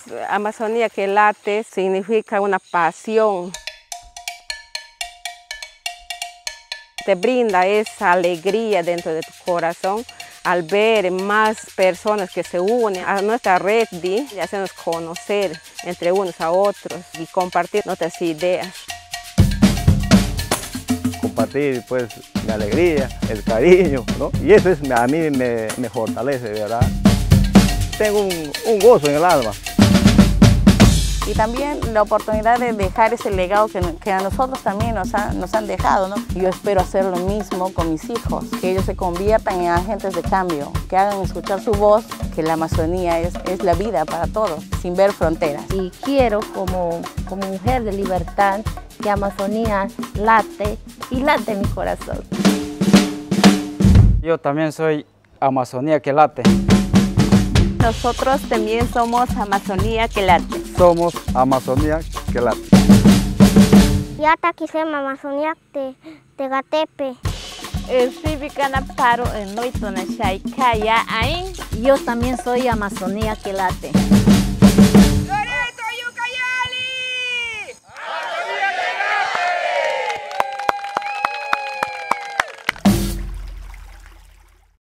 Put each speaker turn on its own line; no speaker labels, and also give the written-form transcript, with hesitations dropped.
Amazonía que late significa una pasión. Te brinda esa alegría dentro de tu corazón al ver más personas que se unen a nuestra red y hacernos conocer entre unos a otros y compartir nuestras ideas.
Compartir pues la alegría, el cariño, ¿no? Y eso es, a mí me fortalece, ¿verdad? Tengo un gozo en el alma.
Y también la oportunidad de dejar ese legado que a nosotros también nos han dejado, ¿no? Yo espero hacer lo mismo con mis hijos, que ellos se conviertan en agentes de cambio, que hagan escuchar su voz, que la Amazonía es la vida para todos, sin ver fronteras.
Y quiero, como mujer de libertad, que Amazonía late y late en mi corazón.
Yo también soy Amazonía que late.
Nosotros también somos Amazonía que late.
Somos Amazonía que late.
Yata kisema Amazonía te gatepe.
Yo también soy Amazonía que late.